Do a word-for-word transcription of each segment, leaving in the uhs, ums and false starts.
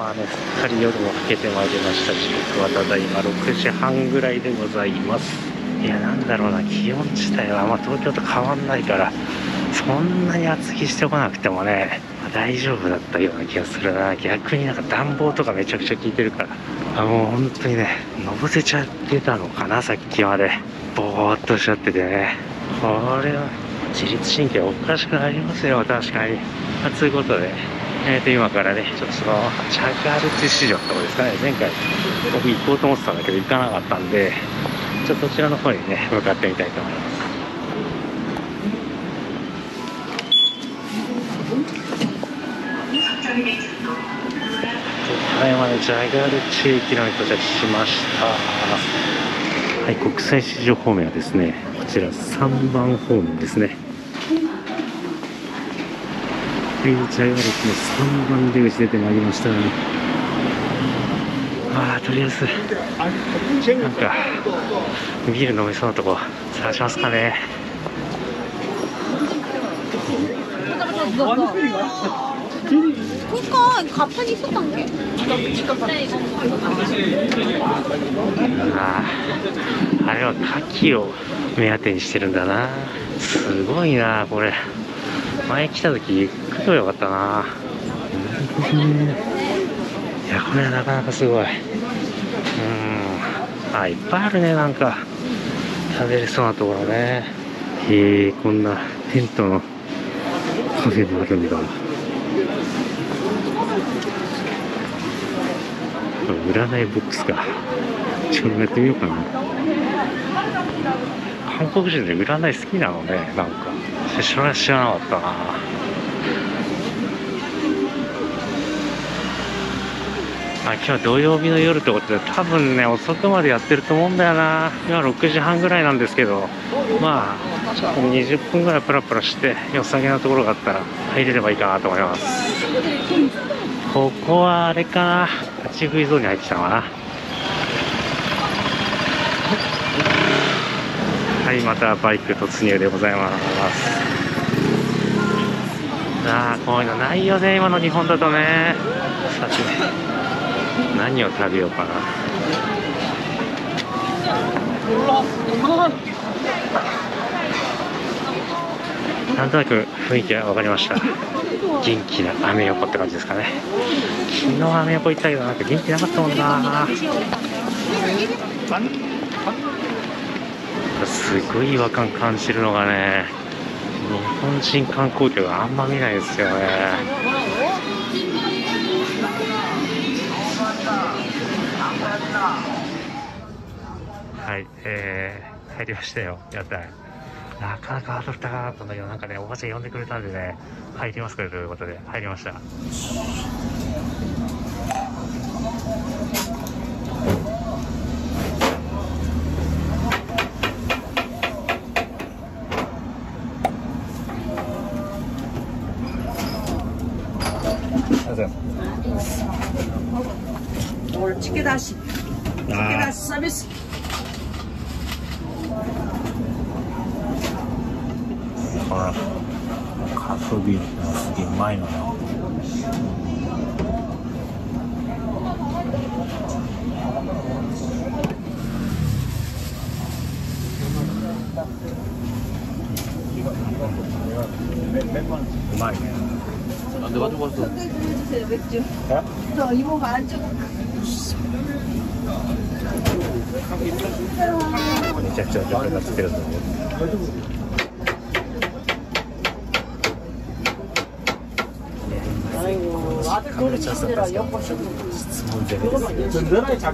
まあね、すっかり夜も更けてまいりました。時刻はただいまろくじはんぐらいでございます。いや、なんだろうな、気温自体はまあ東京と変わんないから、そんなに厚着してこなくてもね、まあ、大丈夫だったような気がするな。逆になんか暖房とかめちゃくちゃ効いてるから、あ、もう本当にね、のぼせちゃってたのかな、さっきまで。ぼーっとしちゃっててね。これは自律神経おかしくなりますよ、確かに。まあ、ということで、えーと、今からね、ちょっとその、チャガルチ市場ってとこですかね、前回僕行こうと思ってたんだけど行かなかったんで、ちょっとそちらの方にね、向かってみたいと思います。ただいまね、ジャガルチ駅の到着しました。はい、国際市場方面はですね、こちらさんばん方面ですね。はい、ジャガルチのさんばん出口出てまいりました。あー、とりあえずなんかビール飲めそうなとこ探しますかね。 그러니까 갑자기 있었던 게. ああ、あれは牡蠣を目当てにしてるんだな。すごいなこれ。前来た時ゆっくりよかったな。なるほどね。いや、これはなかなかすごい。うん、あ、いっぱいあるね。なんか食べれそうなところね。へえ、こんなテントのカフェもあるんだ。占いボックスか。ちょっとやってみようかな。韓国人で占い好きなのね。なんか知ら知らなかったな。あ、今日は土曜日の夜ってことで多分ね遅くまでやってると思うんだよな。今ろくじはんぐらいなんですけど、まあちょっとにじゅっぷんぐらいプラプラして良さげなところがあったら入れればいいかなと思います。ここはあれかな、立ち食いゾーンに入ってきたのかな。はい、またバイク突入でございます。ああ、こういうのないよね、今の日本だとね。さて何を食べようかな。なんとなく雰囲気は分かりました。元気なアメ横って感じですかね。昨日アメ横行ったけどなんか元気なかったもんな。すごい違和感感じるのがね、日本人観光客があんま見ないですよね。はい、えー、入りましたよ、屋台。なかなかハードル高かったんだけど、なんかね、おばちゃん呼んでくれたんでね、入りますかということで入りました。 오늘 치킨다시 치킨다시 서비스. 아, 가소비 되게 많이 나요. 많이. 내가 좀 왔어. 주세요 맥주. 저 이모가 안 주고. めちゃくちゃ状態がつってるんだね。 아이고 아들 돈을 주시더라 엿보시고. 質問攻めです。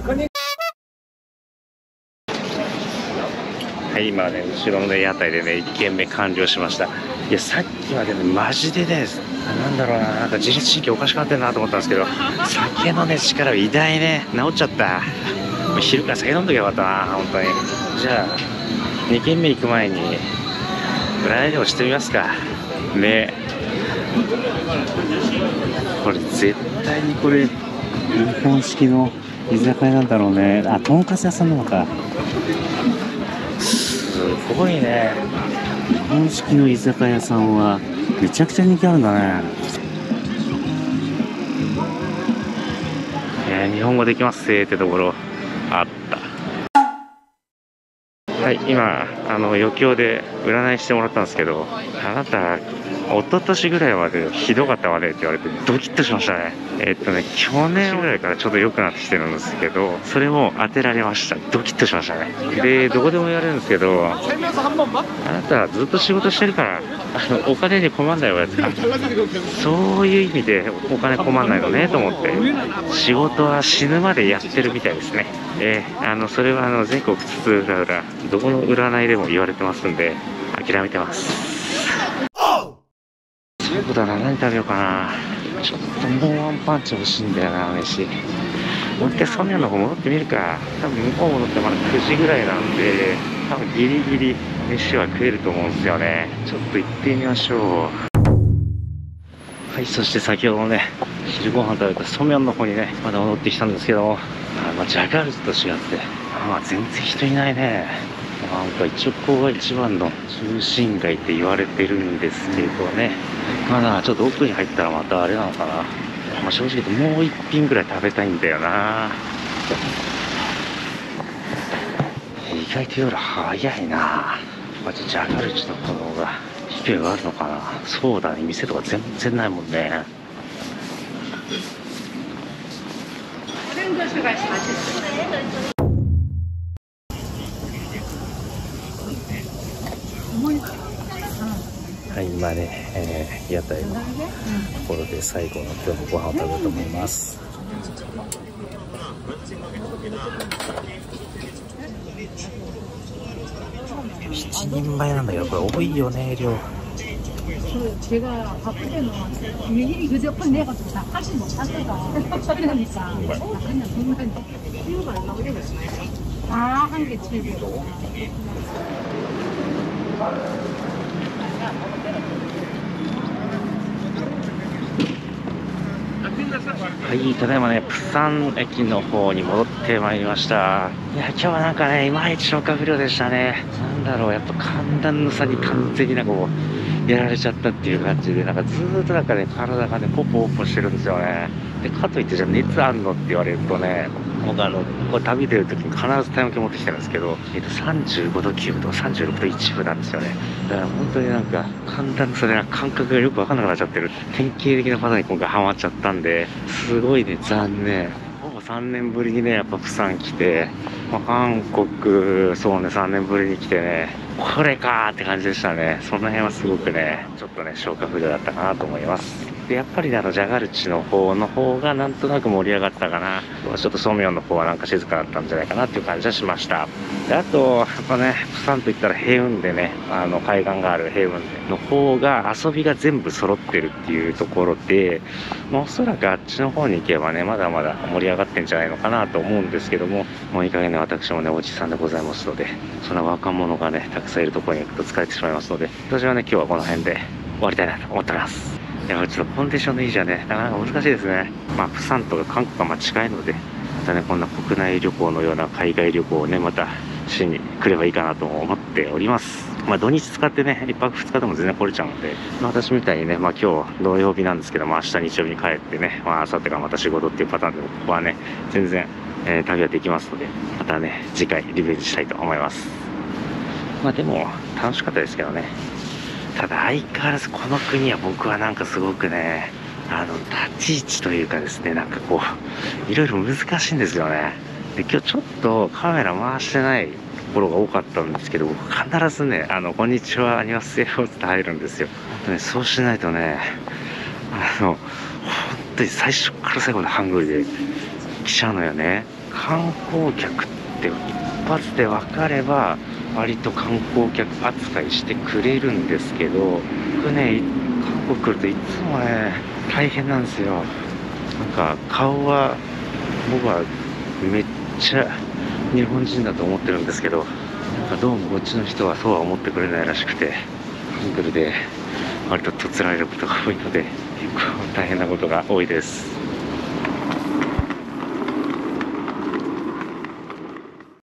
はい、今ね、後ろのね、屋台でね、いっけんめ完了しました。いや、さっきまでね、マジでね、なんだろうな、なんか自律神経おかしくなってるなと思ったんですけど、酒のね、力偉大ね、治っちゃった。昼から酒飲んどきゃよかったな、本当に。じゃあ、にけんめ行く前に、占いでもしてみますか。ね。これ、絶対にこれ、日本式の居酒屋なんだろうね。あ、とんかつ屋さんなのか。すごいね。日本式の居酒屋さんはめちゃくちゃ人気あるんだね。 えー、日本語できますせーってところあった。はい、今あの余興で占いしてもらったんですけど、あなた一昨年ぐらいまでひどかったわねって言われてドキッとしましたね。えー、っとね去年ぐらいからちょっと良くなってきてるんですけど、それも当てられました。ドキッとしましたね。でどこでも言われるんですけど、あなたずっと仕事してるからあのお金に困んないわよ。そういう意味でお金困んないのねと思って、仕事は死ぬまでやってるみたいですね。えー、あのそれはあの全国津々浦々どこの占いでも言われてますんで諦めてます。そうだな、何食べようかな。ちょっともうワンパンチ欲しいんだよな、飯。もう一回ソミャンの方戻ってみるか。多分向こう戻ってまだくじぐらいなんで、多分ギリギリ飯は食えると思うんですよね。ちょっと行ってみましょう。はい、そして先ほどね、昼ご飯食べたソミャンの方にね、まだ戻ってきたんですけども、あまあ、ジャカルタと違って、まあ、全然人いないね。なんか一応ここが一番の中心街って言われてるんですけどね。まだちょっと奥に入ったらまたあれなのかな。まあ、正直言うともう一品ぐらい食べたいんだよな。意外と夜早いな。まあ、ジャカルチのこの方が勢いがあるのかな。そうだね、店とか全然ないもんね。はい、今ね、えー、屋台のところで最後の今日のご飯を食べようと思います。しちにんまえなんだけど、これ多いよね、量。 제가 바쁘게는 이 휴대폰 내가지고 다 하지 못하거든. 그러니까 그냥 중간에 이유가 얼마 걸리겠어요? 아, 한 개 칠백. はい、ただいまね、プサン駅の方に戻ってまいりました。いや、今日はなんかね、いまいち消化不良でしたね。なんだろう、やっぱ寒暖の差に完全になんかこう、やられちゃったっていう感じで、なんかずーっとなんかね、体がね、ポポポしてるんですよね。で、かといってじゃあ熱あんのって言われるとね、僕あの、これ旅出るときに必ず体温計持ってきてるんですけど、えっと、さんじゅうごどきゅうぶとかさんじゅうろくどいちぶなんですよね。だから本当になんか、寒暖の差で感覚がよくわかんなくなっちゃってる。典型的なパターンに今回ハマっちゃったんで、すごいね、残念。ほぼさんねんぶりにね、やっぱプサン来て、まあ、韓国、そうね、さんねんぶりに来てね、これかーって感じでしたね。その辺はすごくね、ちょっとね、消化不良だったかなと思います。で、やっぱりね、あの、ジャガルチの方の方がなんとなく盛り上がったかな。ちょっとソミョンの方はなんか静かだったんじゃないかなっていう感じはしました。で、あと、やっぱね、プサンといったらヘイウンデね、あの、海岸があるヘイウンデの方が遊びが全部揃ってるっていうところで、まあ、おそらくあっちの方に行けばね、まだまだ盛り上がってんじゃないのかなと思うんですけども、もういい加減ね、私もね、おじさんでございますので、そんな若者がね、たくさんいるところに行くと疲れてしまいますので、私はね、今日はこの辺で終わりたいなと思っております。いや、ちょっとコンディションのいいじゃね、なかなか難しいですね。まあ、プサンとか韓国がまあ近いので、またね、こんな国内旅行のような海外旅行をね、またしに来ればいいかなと思っております。まあ、土日使ってね、いっぱくふつかでも全然来れちゃうので、まあ、私みたいにね、まあ、今日土曜日なんですけども、明日日曜日に帰ってね、まあ、明後日からまた仕事っていうパターンで、ここはね、全然、えー、旅はできますので、またね、次回リベンジしたいと思います。まあ、でも、楽しかったですけどね。ただ相変わらずこの国は僕はなんかすごくね、あの立ち位置というかですね、なんかこういろいろ難しいんですよね。で、今日ちょっとカメラ回してないところが多かったんですけど、僕必ずね、あのこんにちはアニバセヨって入るんですよ。ね、そうしないとね、あの本当に最初から最後までハングルで来ちゃうのよね。観光客って一発で分かれば割と観光客扱いしてくれるんですけど、僕ね、韓国来るといつもね、大変なんですよ。なんか顔は僕はめっちゃ日本人だと思ってるんですけど、なんかどうもこっちの人はそうは思ってくれないらしくて、ハングルで割ととつられることが多いので、結構大変なことが多いです。